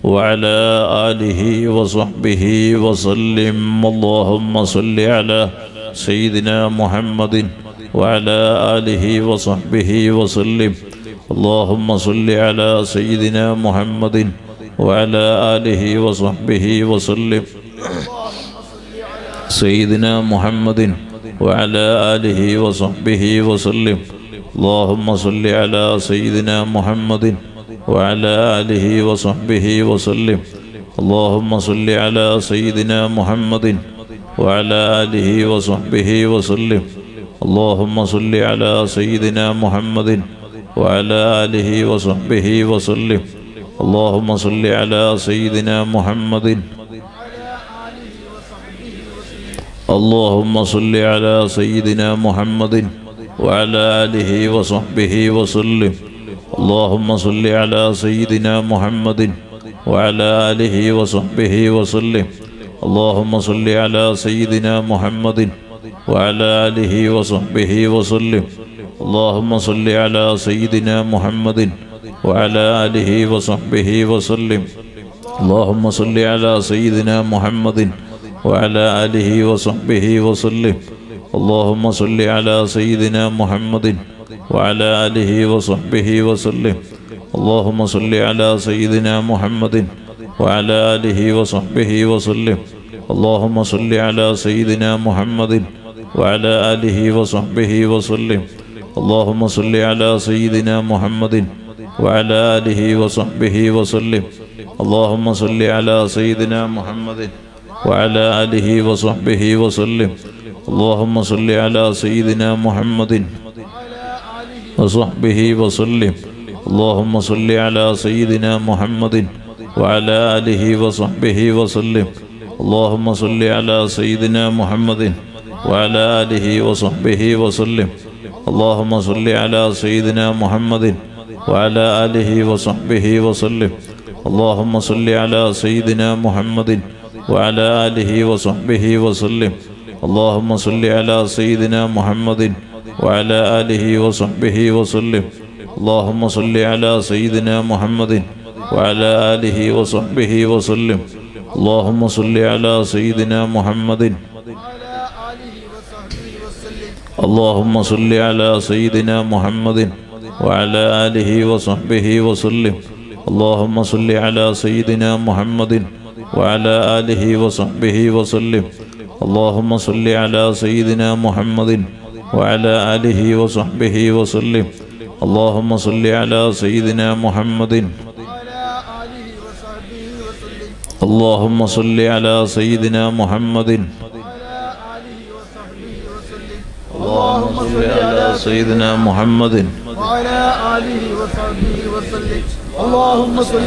وعلى آله وصحبه وسلم. اللهم صل على سيدنا محمد وعلى آله وصحبه وسلم. اللهم صل على سيدنا محمد وعلى آله وصحبه وسلم. سيدنا محمد وعلى آله وصحبه وسلم. اللهم صل على سيدنا محمد وعلى آله وصحبه وسلم. اللهم صل على سيدنا محمد وعلى آله وصحبه وسلم. اللهم صل على سيدنا محمد وعلى آله وصحبه وسلم. اللهم صل على سيدنا محمد. اللهم صل على سيدنا محمد وعلى آله وصحبه وسلم. اللهم صل على سيدنا محمد وعلى آله وصحبه وسلم. اللهم صل على سيدنا محمد وعلى آله وصحبه وسلم. اللهم صل على سيدنا محمد وعلى آله وصحبه وسلم. اللهم صل على سيدنا محمد وعلى آله وصحبه وسلم. اللهم صل على سيدنا محمد وعلى آله وصحبه وسلم. اللهم صل على سيدنا محمد وعلى آله وصحبه وسلم. اللهم صل على سيدنا محمد وعلى آله وصحبه وسلم. اللهم صل على سيدنا محمد وعلى آله وصحبه وسلم. اللهم صل على سيدنا محمد وعلى آله وصحبه وسلم. اللهم صل على سيدنا محمد وصحبه وسلم. اللهم صل على سيدنا محمد وعلى آله وصحبه وسلم. اللهم صل على سيدنا محمد وعلى آله وصحبه وسلم. اللهم صل على سيدنا محمد وعلى آله وصحبه وسلم. اللهم صل على سيدنا محمد وعلى آله وصحبه وسلم. اللهم صل على سيدنا محمد وعلى آله وصحبه وسلم. اللهم صل على سيدنا محمد وعلى آله وصحبه وسلم. اللهم صل على سيدنا محمد. اللهم صل على سيدنا محمد وعلى آله وصحبه وسلم. اللهم صل على سيدنا محمد وعلى آله وصحبه وسلم. اللهم صل على سيدنا محمد وعلى آله وصحبه وسلم. اللهم صل على سيدنا محمد. اللهم صل على سيدنا محمد. اللهم صل على سيدنا محمد وعلى آله وصحبه وسلم. اللهم صل.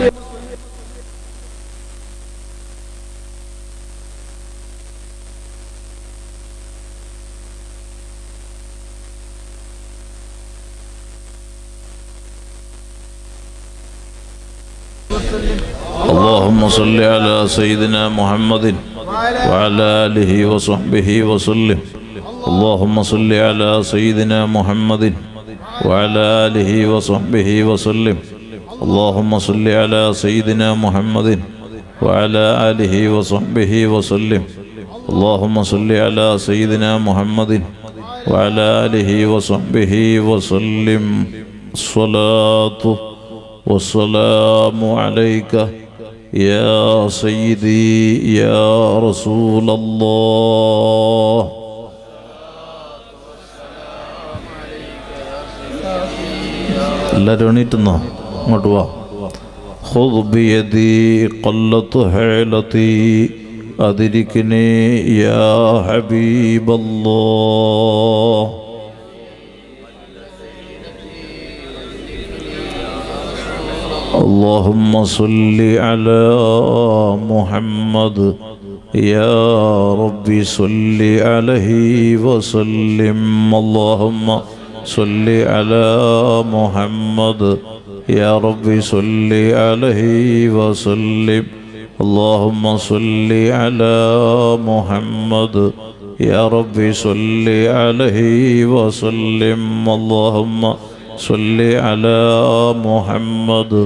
اللهم صل على سيدنا محمد وعلى آله وصحبه وسلم. اللهم صل على سيدنا محمد وعلى آله وصحبه وسلم. اللهم صل على سيدنا محمد وعلى آله وصحبه وسلم. اللهم صل على سيدنا محمد وعلى آله وصحبه وسلم. الصلاة والسلام عليك يا سيدي يا رسول الله. എല്ലാവരും എണീറ്റുന്നോ? അങ്ങോട്ട് വാ. خذ بيدي قلت حيلتي أدركني يا حبيب الله. اللهم صل على محمد يا ربي صل عليه وسلم. اللهم صل على محمد يا ربي صل عليه وسلم. اللهم صل على محمد يا ربي صل عليه وسلم. اللهم صل على محمد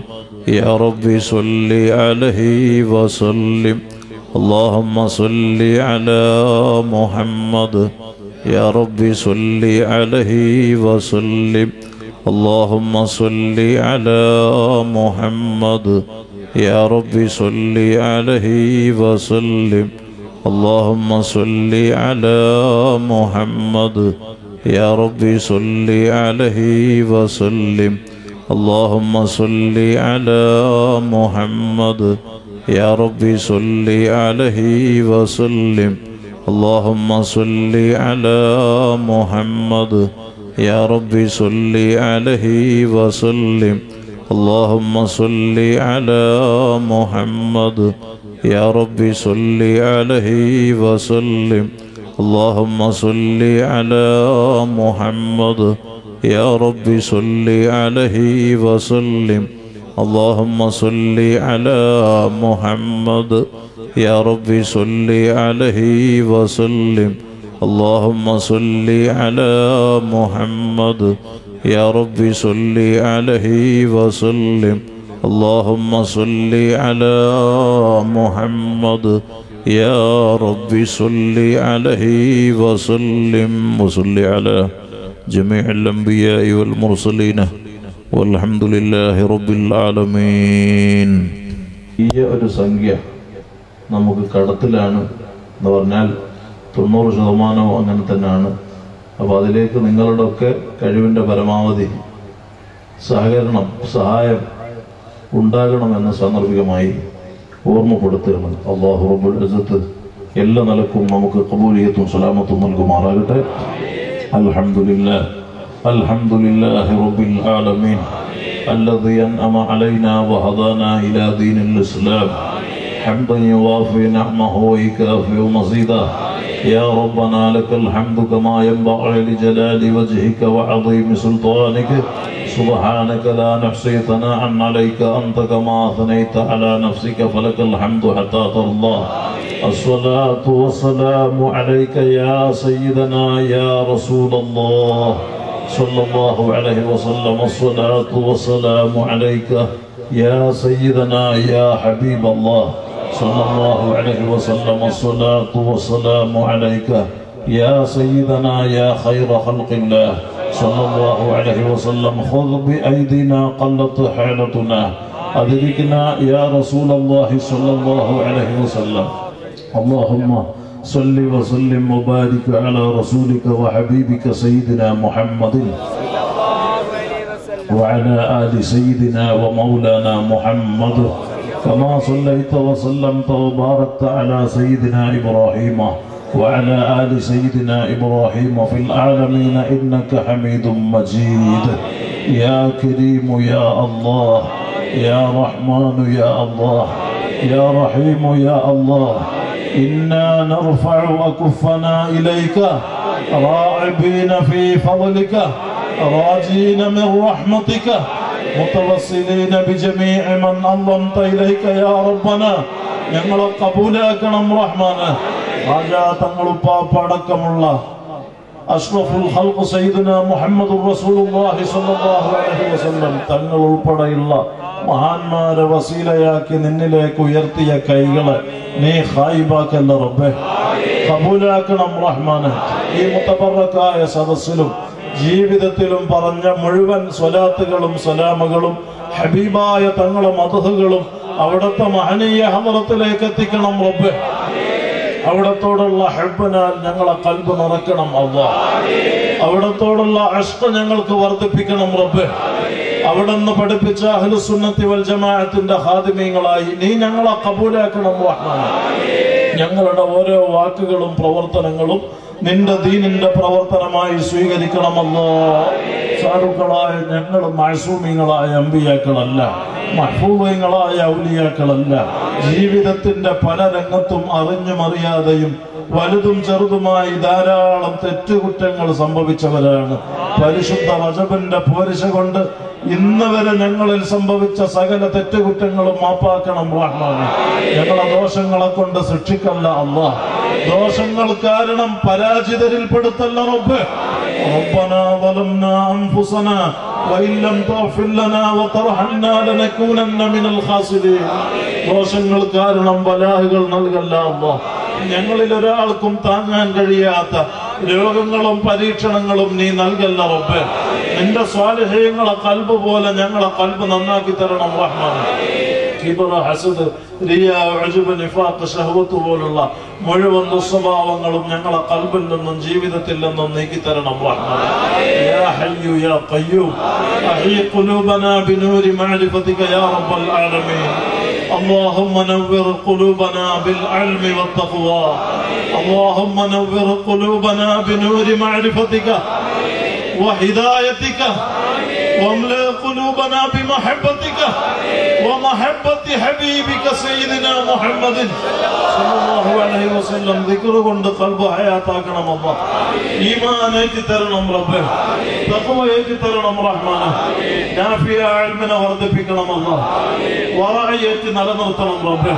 يا ربي صل عليه وسلم اللهم صل على محمد يا ربي صل عليه وسلم اللهم صل على محمد يا ربي صل عليه وسلم اللهم صل على محمد يا ربي صل عليه وسلم اللهم صل على محمد يا ربي صل عليه وسلم اللهم صل على محمد يا ربي صل عليه وسلم اللهم صل على محمد يا ربي صل عليه وسلم اللهم صل على محمد يا ربي صل عليه وسلم اللهم صل على محمد يا ربي صل عليه وسلم اللهم صل على محمد يا ربي صل عليه وسلم اللهم صل على محمد يا ربي صل عليه وسلم وصل على جميع الأنبياء والمرسلين والحمد لله رب العالمين. ഈ ഒരു സംഖ്യ നമുക്ക് കടത്തിലാണ് എന്ന് പറഞ്ഞാൽ 90% അങ്ങനെ തന്നെയാണ്. അപ്പോൾ അതിലേക്ക് നിങ്ങളുടെ ഒക്കെ കഴിവിൻ്റെ പരമാവധി സഹായം ഉണ്ടാകണമെന്ന് സാന്ദർഭികമായി ഓർമ്മപ്പെടുത്തുകയാണ്. അല്ലാഹു റബ്ബുൽ ഇസ്സത്ത് എല്ലാ നിലക്കും നമുക്ക് ഖബൂലിയത്തും സലാമത്തും നൽകുമാറാകട്ടെ. അൽഹംദുലില്ലാഹ് അൽഹംദുലില്ലാഹി റബ്ബിൽ ആലമീൻ الذي أنعم علينا وهدانا إلى دين الإسلام حمدا يوافي نعمه ويكافئ مزيدا. يا ربنا لك الحمد كما ينبغي لجلال وجهك وعظيم سلطانك سبحانك لا نحصي ثناء عليك أنت كما أثنيت على نفسك فلك الحمد حتى ترضى. الصلاة والسلام عليك يا سيدنا يا رسول الله صلى الله عليه وسلم. الصلاة والسلام عليك يا سيدنا يا حبيب الله صلى الله عليه وسلم. الصلاة والسلام عليك يا سيدنا يا خير خلق الله صلى الله عليه وسلم. خذ بأيدينا قلت حيلتنا أدركنا يا رسول الله صلى الله عليه وسلم. اللهم صل وسلم وبارك على رسولك وحبيبك سيدنا محمد وعلى آل سيدنا ومولانا محمد كما صليت وسلمت وباركت على سيدنا إبراهيم وعلى آل سيدنا إبراهيم في العالمين إنك حميد مجيد. يا كريم يا الله يا رحمن يا الله يا رحيم يا الله إنا نرفع أكفنا إليك راعبين في فضلك راجين من رحمتك متوسلين بجميع من أنضمت إليك يا ربنا. ഞങ്ങളെ കബൂലാക്കണം റഹ്മാനെ. ഹാജാ തങ്ങളുപ്പാപ്പടക്കമുള്ള അഷ്റഫുൽ ഖൽഖ് സയ്യിദുനാ മുഹമ്മദുർ റസൂലുള്ളാഹി സ്വല്ലല്ലാഹു അലൈഹി വസല്ലം തങ്ങൾ ഉൾപ്പെടെയുള്ള മഹാന്മാരെ വസീലയാക്കി നിന്നിലേക്ക് ഉയർത്തിയ കൈകളെ നീ ഖായിബാക്കല്ല റബ്ബേ. കബൂലാക്കണം റഹ്മാനെ. ഈ മുതബറക്കായ സദസ്സിലും ജീവിതത്തിലും പറഞ്ഞ മുഴുവൻ സ്വലാത്തുകളും സലാമുകളും ഹബീബായ തങ്ങളുടെ മദ്ഹുകളും അവിടുത്തെ മഹനീയ ഹദറത്തിലേക്ക് എത്തിക്കണം റബ്ബേ. അവിടത്തോടുള്ള ഹബ്ബനാൽ ഞങ്ങളെ ഖൽബ് നിറക്കണം അല്ലാഹ്. അവിടത്തോടുള്ള ഇഷ്ഖ് ഞങ്ങൾക്ക് വർദ്ധിപ്പിക്കണം റബ്ബേ. അവിടുന്ന് പഠിപ്പിച്ച അഹ്ലുസുന്നത്തി വൽ ജമാഅത്തിന്റെ ഖാദിമീങ്ങളായി നീ ഞങ്ങളെ കബൂലാക്കണം റഹ്മാനെ. ഞങ്ങളുടെ ഓരോ വാക്കുകളും പ്രവർത്തനങ്ങളും നിന്റെ ദീനിന്റെ പ്രവർത്തനമായി സ്വീകരിക്കണമല്ലോ. സാധുക്കളായ ഞങ്ങൾ മഅസൂമികളായ അമ്പിയാക്കളല്ല, മഹ്ഫൂദീങ്ങളായ ഔലിയാക്കളല്ല. ജീവിതത്തിന്റെ പല രംഗത്തും അറിഞ്ഞും അറിയാതെയും വലുതും ചെറുതുമായി ധാരാളം തെറ്റുകുറ്റങ്ങൾ സംഭവിച്ചവരാണ്. പരിശുദ്ധ റജബിന്റെ പോരിശ കൊണ്ട് ഇന്ന് വരെ ഞങ്ങളിൽ സംഭവിച്ച സകല തെറ്റുകുറ്റങ്ങളും മാപ്പാക്കണം റഹ്മാനെ. ഞങ്ങളെ ദോഷങ്ങളെ കൊണ്ട് ശിക്ഷിക്കല്ല അല്ലാഹ്. ദോഷങ്ങൾ കാരണം പരാജിതരിൽ പെടുത്തല്ല റബ്ബേ. ربنا ظلمنا أنفسنا وإن لم تغفر لنا وترحمنا لنكونن من الخاسرين ദോഷങ്ങൾ കാരണം ബലാഹുകൾ നൽകല്ല അല്ലാഹ്. ഞങ്ങളിൽ ഒരാൾക്കും താങ്ങാൻ കഴിയാത്ത രോഗങ്ങളും പരീക്ഷണങ്ങളും നീ നൽകല്ല റബ്ബേ. നിന്റെ സ്വാലിഹീങ്ങളെ ഖൽബ് പോലെ ഞങ്ങളെ ഖൽബ് നന്നാക്കി തരണം റഹ്മാൻ. കിബറ, ഹസദ്, റിയ, ഉജ്ബ്, നിഫാഖ്, ശഹവത്ത് പോലുള്ള മുഴുവൻ ദുസ്വഭാവങ്ങളും ഞങ്ങളെ ഖൽബിൽ നിന്നും ജീവിതത്തിൽ നിന്നും നീക്കി തരണം റഹ്മാൻ. യാ ഹയ്യു യാ ഖയ്യൂം അഹീ ഖുലൂബനാ ബിനൂരി മഅരിഫതിക യാ റബ്ബൽ ആലമീൻ. اللهم نور قلوبنا بالعلم والتقوى. اللهم نور قلوبنا بنور معرفتك وهدايتك واملأ قلوبنا بمحبتك ومحبة حبيبك سيدنا محمد صلى الله عليه وسلم. ذكر കൊണ്ട് ഖൽബ് ഹയാത്താക്കണം അല്ലാഹ്. ഈമാൻ ഏറ്റി തരണം റബ്ബേ. തഖ്വ ഏറ്റി തരണം റഹ്മാനേ. നാഫിയ ഇൽമിനെ വർദ്ധിപ്പിക്കണം അല്ലാഹ്. വറഅ ഏറ്റി നിലനിർത്തണം റബ്ബേ.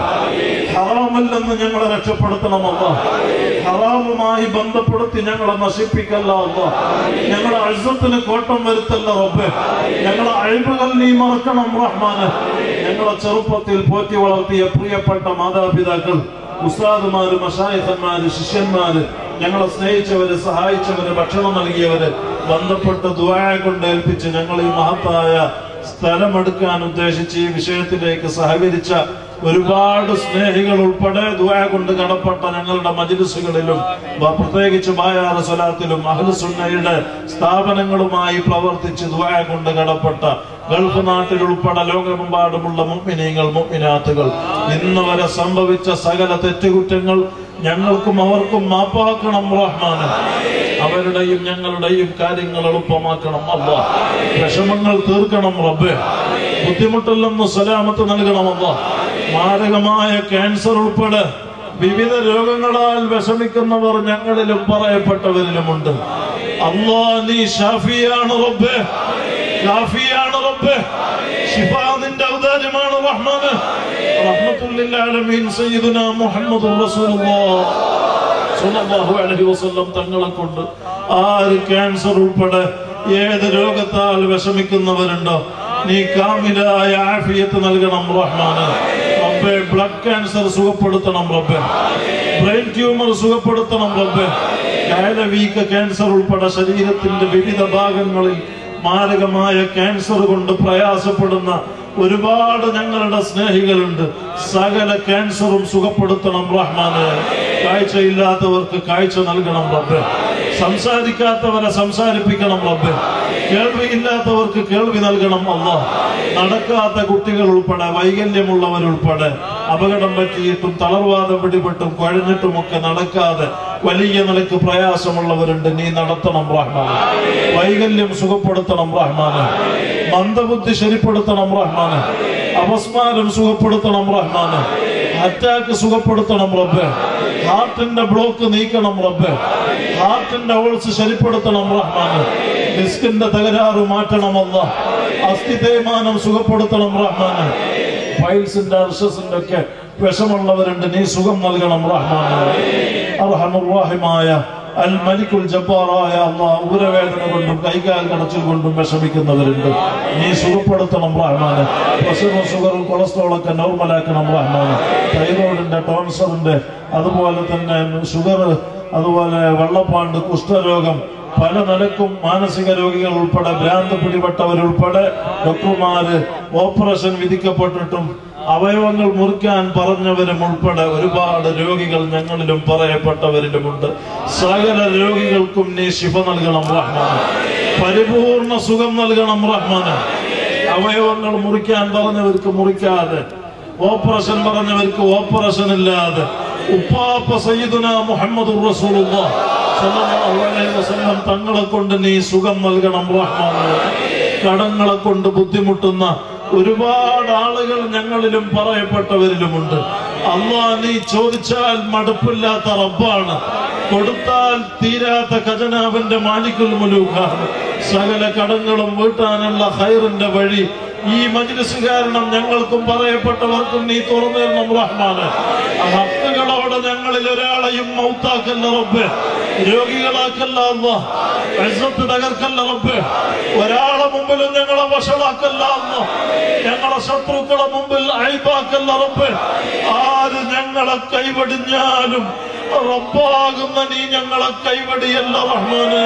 ഹറാമിൽ നിന്ന് ഞങ്ങളെ രക്ഷപ്പെടുത്തണം അല്ലാഹ്. ഹറാമുമായി ബന്ധപ്പെടുത്തി ഞങ്ങളെ നശിപ്പിക്കല്ല അല്ലാഹ്. ഞങ്ങളുടെ ഇസ്സത്തിന് കോട്ടം വരുത്തല്ല റബ്ബേ. ഞങ്ങളുടെ അഴിബുകൾ നീ മറക്കണം റഹ്മാനേ. ഞങ്ങളെ ചെറുപ്പത്തിൽ പോറ്റി വളർത്തിയ പ്രിയപ്പെട്ട മാതാപിതാക്കൾ, ഉസ്താദുമാര്, മശായിഖന്മാര്, ശിഷ്യന്മാര്, ഞങ്ങളെ സ്നേഹിച്ചവര്, സഹായിച്ചവര്, ഭക്ഷണം നൽകിയവര്, ബന്ധപ്പെട്ട് ദുആ കൊണ്ട് ഏൽപ്പിച്ച് ഞങ്ങൾ ഈ മഹത്തായ സ്ഥലമെടുക്കാൻ ഉദ്ദേശിച്ച് ഈ വിഷയത്തിലേക്ക് സഹകരിച്ച ഒരുപാട് സ്നേഹികൾ ഉൾപ്പെടെ ദുആ കൊണ്ട് കടപ്പെട്ട ഞങ്ങളുടെ മജ്ലിസുകളിലും പ്രത്യേകിച്ച് ബായാർ സ്വലാത്തിലും അഹ്ലുസുന്നയുടെ സ്ഥാപനങ്ങളുമായി പ്രവർത്തിച്ച് ദുആ കൊണ്ട് കടപ്പെട്ട ഗൾഫ് നാട്ടിൽ ഉൾപ്പെടെ ലോകമെമ്പാടുമുള്ള മുഅ്മിനീങ്ങൾ, മുഅ്മിനാത്തുകൾ, ഇന്ന് വരെ സംഭവിച്ച സകല തെറ്റുകുറ്റങ്ങൾ ഞങ്ങൾക്കും അവർക്കും മാപ്പാക്കണം റഹ്മാൻ. അവരുടെയും ഞങ്ങളുടെയും കാര്യങ്ങൾ എളുപ്പമാക്കണം അല്ലാഹ്. വിഷമങ്ങൾ തീർക്കണം റബ്ബേ. ബുദ്ധിമുട്ടിൽ നിന്ന് സലാമത്ത് നൽകണം അല്ലാഹ്. മാരകമായ ക്യാൻസർ ഉൾപ്പെടെ വിവിധ രോഗങ്ങളാൽ വിഷമിക്കുന്നവർ ഞങ്ങളിലും പറയപ്പെട്ടവരിലുമുണ്ട്. അല്ലാഹ് നീ ഷാഫിയാണ് റബ്ബേ, ഷാഫിയാണ് റബ്ബേ. ശിഫാ നിന്റെ ഔദാര്യമാണ് റഹ്മാനേ. റഹ്മത്തുൽ ലിൽ ആലമീൻ സയ്യിദുനാ മുഹമ്മദുർ റസൂലുള്ളാഹ് സ്വല്ലല്ലാഹു അലൈഹി വസല്ലം തങ്ങളെ കൊണ്ട് ആര് ക്യാൻസർ ഉൾപ്പെടെ ഏത് രോഗത്താൽ വിഷമിക്കുന്നവരുണ്ടോ നീ കാമിലായ ആഫിയത്ത് നൽകണം റഹ്മാനേ. റബ്ബേ, ബ്ലഡ് ക്യാൻസർ സുഖപ്പെടുത്തണം റബ്ബേ. ബ്രെയിൻ ട്യൂമർ സുഖപ്പെടുത്തണം റബ്ബേ. കയലവീക്ക ക്യാൻസർ ഉൾപ്പെടെ ശരീരത്തിന്റെ വിവിധ ഭാഗങ്ങളിൽ മാരകമായ ക്യാൻസർ കൊണ്ട് പ്രയാസപ്പെടുന്ന ഒരുപാട് ഞങ്ങളുടെ സ്നേഹികളുണ്ട്. സകല ക്യാൻസറും സുഖപ്പെടുത്തണം റഹ്മാനേ. കാഴ്ചയില്ലാത്തവർക്ക് കാഴ്ച നൽകണം റബ്ബേ. സംസാരിക്കാത്തവരെ സംസാരിപ്പിക്കണം റബ്ബേ. കേൾവിയില്ലാത്തവർക്ക് കേൾവി നൽകണം അല്ലാഹ്. നടക്കാത്ത കുട്ടികൾ ഉൾപ്പെടെ, വൈകല്യമുള്ളവരുൾപ്പെടെ, അപകടം പറ്റിയിട്ടും തളർവാദം പിടിപെട്ടും കുഴഞ്ഞിട്ടുമൊക്കെ നടക്കാതെ വലിയ നിലക്ക് പ്രയാസമുള്ളവരുണ്ട്. നീ നടത്തണം റഹ്മാനേ. വൈകല്യം സുഖപ്പെടുത്തണം റഹ്മാനേ. മന്ദബുദ്ധി ശരിപ്പെടുത്തണം റഹ്മാനേ. അപസ്മാരം സുഖപ്പെടുത്തണം റഹ്മാനേ. അറ്റാക്ക് സുഖപ്പെടുത്തണം റബ്ബേ. ഹാർട്ടിന്റെ ബ്ലോക്ക് നീക്കണം റബ്ബേ. ഹാർട്ടിന്റെ ഓൾസ് ശരിപ്പെടുത്തണം റഹ്മാനേ. ഡിസ്കിന്റെ തകരാറ് മാറ്റണം അല്ലാഹ്. അസ്ഥി തേയ്മാനം സുഖപ്പെടുത്തണം റഹ്മാനേ. ഫൈൽസിന്റെ അർശസിന്റെ ഒക്കെ വിഷമുള്ളവരുണ്ട്. നീ സുഖം നൽകണം റഹ്മാനേ. അർഹമുർ റഹീമായ അൽ മലിക്കുൽ ജബ്ബാറായ അല്ലാഹ്, ഉദരവേദന കൊണ്ടും കൈകാൽ കടച്ചിൽ കൊണ്ടും വിഷമിക്കുന്നവരുണ്ട്. നീ സുഖപ്പെടുത്തണം റഹ്മാനേ. പ്രഷറും ഷുഗറും കൊളസ്ട്രോളൊക്കെ നോർമലാക്കണം റഹ്മാനേ. തൈറോയിഡിന്റെ, ടോൺസറിന്റെ, അതുപോലെ തന്നെ ഷുഗർ, അതുപോലെ വെള്ളപ്പാണ്ട്, കുഷ്ഠരോഗം, പല നിലക്കും മാനസിക രോഗികൾ ഉൾപ്പെടെ, ഭ്രാന്ത് പിടിപെട്ടവരുൾപ്പെടെ, ഡോക്ടർമാര് ഓപ്പറേഷൻ വിധിക്കപ്പെട്ടിട്ടും അവയവങ്ങൾ മുറിക്കാൻ പറഞ്ഞവരും ഉൾപ്പെടെ ഒരുപാട് രോഗികൾ ഞങ്ങളിലും പറയപ്പെട്ടവരിലുമുണ്ട്. സകല രോഗികൾക്കും നീ ശിഫ നൽകണം റഹ്മാനേ. പരിപൂർണ സുഖം നൽകണം റഹ്മാനേ. അവയവങ്ങൾ മുറിക്കാൻ പറഞ്ഞവർക്ക് മുറിക്കാതെ, ഓപ്പറേഷൻ പറഞ്ഞവർക്ക് ഓപ്പറേഷൻ ഇല്ലാതെ, ഉപ്പാപ്പ സയ്യിദുനാ മുഹമ്മദുർ റസൂലുള്ളാഹ് സ്വല്ലല്ലാഹു അലൈഹി വസല്ലം തങ്ങളെ കൊണ്ട് നീ സുഖം നൽകണം റഹ്മാനേ. കടങ്ങളെ കൊണ്ട് ബുദ്ധിമുട്ടുന്ന ഒരുപാട് ആളുകൾ ഞങ്ങളിലും പറയപ്പെട്ടവരിലുമുണ്ട്. അല്ലാഹ്, നീ ചോദിച്ചാൽ മടുപ്പില്ലാത്ത റബ്ബാണ്. കൊടുത്താൽ തീരാത്ത ഖജനാവിന്റെ മാലിക്കുൽ മുലൂക്കാണ്. സകല കടങ്ങളും വീട്ടാനുള്ള ഖൈറിന്റെ വഴി ഈ മജ്ലിസ് കാരണം ഞങ്ങൾക്കും പറയപ്പെട്ടവർക്കും നീ തുറന്നു തരണം റഹ്മാനേ. ഹക്കുകളോടെ ഞങ്ങളിൽ ഒരാളെയും മൗത്താക്കല്ല റബ്ബേ. രോഗികളാക്കല്ല അല്ലാഹ്, ഇസ്സത്ത് തകർക്കല്ല റബ്ബേ. ഒരാളെ മുമ്പിലും ഞങ്ങളെ വഷളാക്കല്ല അല്ലാഹ്, ഞങ്ങളെ ശത്രുക്കളെ മുമ്പിൽ അയ്ബാക്കല്ല റബ്ബേ. ആര് ഞങ്ങളെ കൈവടിഞ്ഞാലും റബ്ബാകുന്ന നീ ഞങ്ങളെ കൈവടിയല്ല റഹ്മാനേ.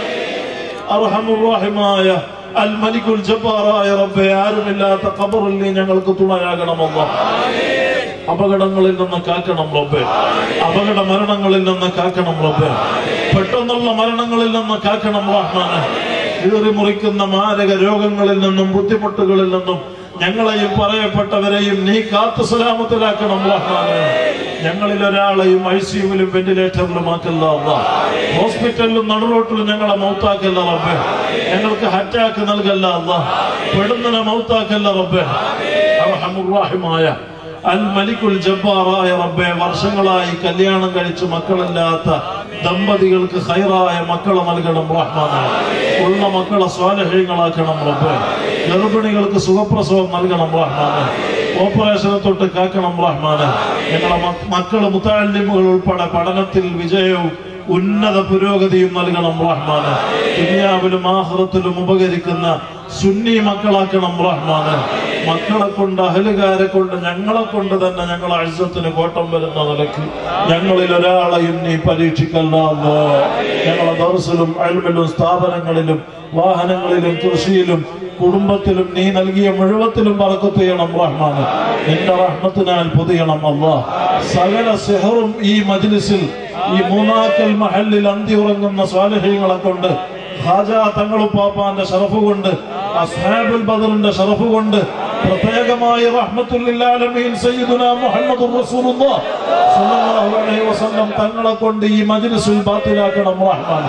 അർഹമുർ റഹീമായ അൽ മലിക്കുൽ ജബ്ബാറായ റബ്ബേ, ആരുമില്ലാത്ത ഖബറിൽ നീ ഞങ്ങൾക്ക് തുണയാകണം അല്ലാഹ്. അപകടങ്ങളിൽ നിന്ന് കാക്കണം റബ്ബേ, അപകട മരണങ്ങളിൽ നിന്ന് കാക്കണം റബ്ബേ, പെട്ടെന്നുള്ള മരണങ്ങളിൽ നിന്ന് കാക്കണം റഹ്മാനേ. കീറി മുറിക്കുന്ന മാരക രോഗങ്ങളിൽ നിന്നും ബുദ്ധിമുട്ടുകളിൽ നിന്നും ഞങ്ങളെയും പറയപ്പെട്ടവരെയും നീ കാത്തു സലാമത്തിലാക്കണം റഹ്മാനേ. ഞങ്ങളിൽ ഒരാളെയും ICUവിലും വെന്റിലേറ്ററിലും ആക്കല്ല അല്ലാഹ്, ഹോസ്പിറ്റലിലും നടുറോട്ടിലും ഞങ്ങളെ മൗത്താക്കല്ല റബ്ബേ. ഞങ്ങൾക്ക് അറ്റാക്ക് നൽകല്ല അല്ലാഹ്, പെടുന്നതിനെ മൗത്താക്കല്ല റബ്ബേ. അർഹമുർ റഹീമായ അൽ മലിക്കുൽ ജബ്ബാറായ റബ്ബേ, വർഷങ്ങളായി കല്യാണം കഴിച്ച് മക്കളില്ലാത്ത ദമ്പതികൾക്ക് ഖൈറായ മക്കളെ നൽകണം റഹ്മാനേ. ഉള്ള മക്കളെ സ്വാലിഹീങ്ങളാക്കണം റബ്ബേ. ഗർഭിണികൾക്ക് സുഖപ്രസവം നൽകണം റഹ്മാനേ. ഓപ്പറേഷനെ തൊട്ട് കാക്കണം റഹ്മാനേ. ഞങ്ങളെ മക്കള് മുതഅല്ലിമുകൾ ഉൾപ്പെടെ പഠനത്തിൽ വിജയവും ഉന്നത പുരോഗതിയും നൽകണം റഹ്മാനേ. ദുനിയാവിലും ആഖിറത്തിലും ഉപകരിക്കുന്ന സുന്നി മക്കളാക്കണം റഹ്മാനേ. മക്കളെ കൊണ്ട്, അഹലുകാരെ കൊണ്ട്, ഞങ്ങളെ കൊണ്ട് തന്നെ ഞങ്ങളെ ഇസ്സത്തിന് കോട്ടം വരുന്ന നിലയ്ക്ക് ഞങ്ങളിൽ ഒരാളെയും നീ പരീക്ഷിക്കല്ല അല്ലാഹ്. ഞങ്ങളെ ദർസിലും ഇൽമിലും സ്ഥാപനങ്ങളിലും വാഹനങ്ങളിലും കൃഷിയിലും കുടുംബത്തിലും നീ നൽകിയ മുഴുവത്തിലും ബറക്കത്ത് ചെയ്യണം റഹ്മാനേ. നിന്റെ റഹ്മത്തിനാൽ പൊതിയണം അല്ലാഹ്. സകല സിഹറും ഈ മജ്ലിസിൽ, ഈ മൂന്നാക്കൽ മഹല്ലിൽ അന്തി ഉറങ്ങുന്ന സ്വാലിഹീങ്ങളെ കൊണ്ട്, ഖാജ തങ്ങളുപ്പാപ്പാന്റെ ശറഫ് കൊണ്ട്, അസ്ഹാബുൽ ബദറിന്റെ ശറഫ് കൊണ്ട്, പ്രത്യേകമായി റഹ്മത്തുൽ ലിൽ ആലമീൻ സയ്യിദുനാ മുഹമ്മദുർ റസൂലുള്ളാഹ് സ്വല്ലല്ലാഹു അലൈഹി വസല്ലം തങ്ങളെ കൊണ്ട് ഈ മജ്ലിസുൽ ബാത്തിലാക്കണം റഹ്മാൻ.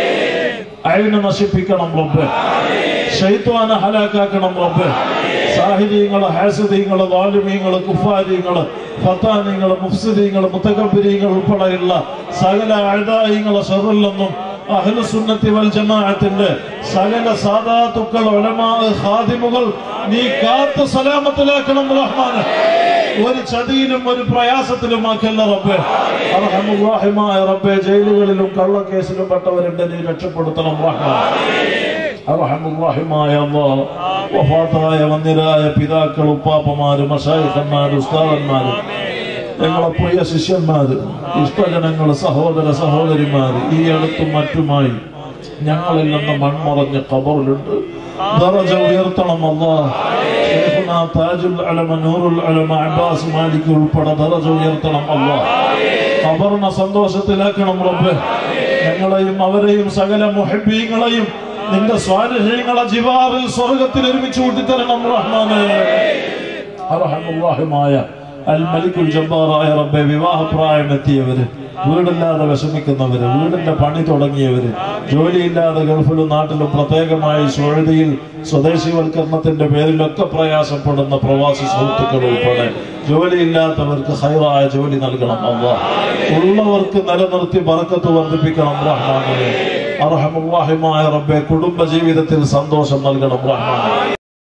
അയിനെ നശിപ്പിക്കണം റബ്ബേ, ശൈത്വാനെ ഹലാക്കാക്കണം റബ്ബേ. സാഹിദീങ്ങള്, ഹാസിദീങ്ങള്, വാലിമീങ്ങള്, കുഫാരീങ്ങള്, ഫത്താനീങ്ങള്, മുഫ്സിദീങ്ങള്, മുതകബ്ബിരീങ്ങൾ ഉൾപ്പെടെയുള്ള സകല അഅദായികളെ ശർറിൽ നിന്നും അഹ്ലുസുന്നത്തി വൽ ജമാഅത്തിന്റെ സകല സാദാത്തുക്കൾ, ഉലമാ, ഖാദിമുകൾ നീ കാത്തു സലാമത്തിലാക്കണം റഹ്മാനേ. ഒരു ചതിയിലും ഒരു പ്രയാസത്തിലും ആക്കല്ല റബ്ബേ. അർഹമുർ റഹീമായ റബ്ബേ, ജയിലുകളിലും കള്ളക്കേസിലും പെട്ടവരുടെ നീ രക്ഷപ്പെടുത്തണം റഹ്മാനേ. അർഹമുർ റഹീമായ അല്ലാഹ്, വഫാത്തായ വന്യരായ പിതാക്കൾ, ഉപ്പാപ്പമാര്, മശായിഖന്മാര്, ഉസ്താദന്മാര്, ഞങ്ങളെ പ്രിയ ശിഷ്യന്മാര്, ഇഷ്ടജനങ്ങള്, സഹോദര സഹോദരിമാര് ഈ അടുത്തും മറ്റുമായി ഞങ്ങളിൽ നിന്ന് മൺമറഞ്ഞ ഖബറിലുണ്ട്. ദറജ ഉയർത്തണം അല്ലാഹ്. ശൈഖുനാ താജുൽ ഉലമ നൂറുൽ ഉലമ അബ്ബാസ് മാലിക് ഉൾപ്പെടെ ദറജ ഉയർത്തണം അല്ലാഹ്. ഖബറിനെ സന്തോഷത്തിലാക്കണം റബ്ബേ. ഞങ്ങളെയും അവരെയും സകല മുഹബ്ബീങ്ങളെയും നിന്റെ സ്വാലിഹീങ്ങളെ ജിവാറിൽ സ്വർഗ്ഗത്തിൽ ഒരുമിച്ച് കൂട്ടിത്തരണം റഹ്മാനേ. അർഹമുർ റഹീമായ അൽ മലിക്കുൽ ജബ്ബാറായ റബ്ബേ, വിവാഹപ്രായമെത്തിയവര്, വീടില്ലാതെ വിഷമിക്കുന്നവര്, വീടിന്റെ പണി തുടങ്ങിയവര്, ജോലിയില്ലാതെ ഗൾഫിലും നാട്ടിലും പ്രത്യേകമായി സൗദിയിൽ സ്വദേശിവൽക്കരണത്തിന്റെ പേരിലൊക്കെ പ്രയാസപ്പെടുന്ന പ്രവാസി സുഹൃത്തുക്കൾ ഉൾപ്പെടെ ജോലിയില്ലാത്തവർക്ക് ഖൈറായ ജോലി നൽകണം അല്ലാഹ്. ഉള്ളവർക്ക് നിലനിർത്തി ബറക്കത്ത് വർദ്ധിപ്പിക്കണം റഹ്മാനേ. അർഹമുർ റഹീമായ റബ്ബേ, കുടുംബ ജീവിതത്തിൽ സന്തോഷം നൽകണം റഹ്മാനേ.